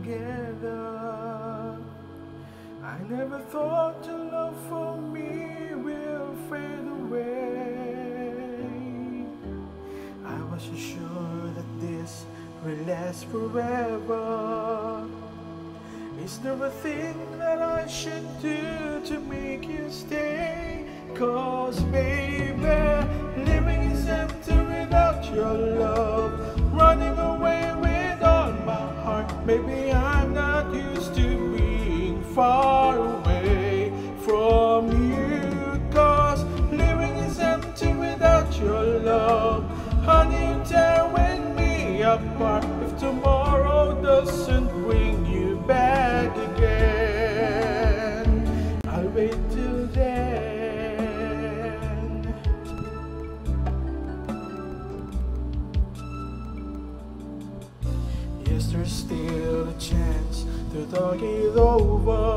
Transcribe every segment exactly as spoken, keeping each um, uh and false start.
together. I never thought your love for me will fade away. I wasn't sure that this will last forever. Is there a thing that I should do to make you stay? 'Cause baby, living is empty without your love. Running away with all my heart. Maybe I'm not used to being far away from you. 'Cause living is empty without your love. Honey, you're tearing me apart. If tomorrow doesn't bring you back again, I'll wait till then. Yes, there's still a chance to talk it over.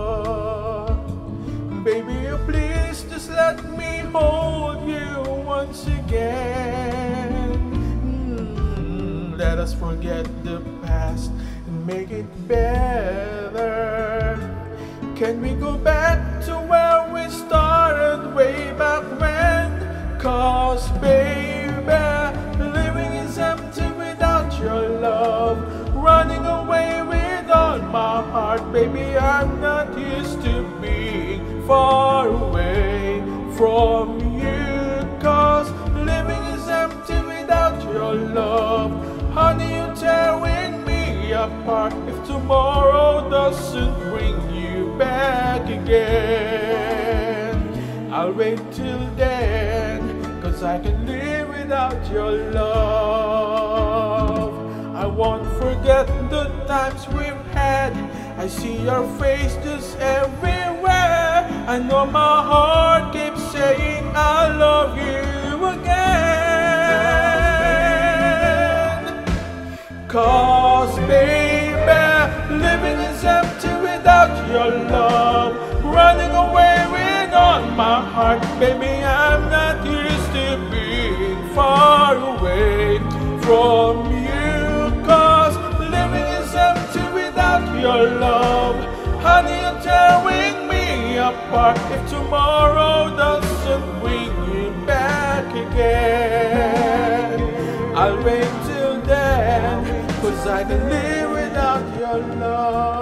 Baby, you please just let me hold you once again. Mm, let us forget the past and make it better. Can we go back to where we started way back when? 'Cause baby, living is empty without your love. Running away with all my heart. Baby, I'm not used to being far away from you. 'Cause living is empty without your love. Honey, you're tearing me apart. If tomorrow doesn't bring you back again, I'll wait till then. 'Cause I can live without your love. I won't forget the times we've had. I see your face just everywhere. I know my heart keeps saying I love you again. 'Cause baby, living is empty without your love. Running away with all my heart. Baby, I'm not used to being far away from you. 'Cause living is empty without your love. Honey, you're tearing me apart. If tomorrow doesn't bring you back again, I'll wait till then. 'Cause I can live without your love.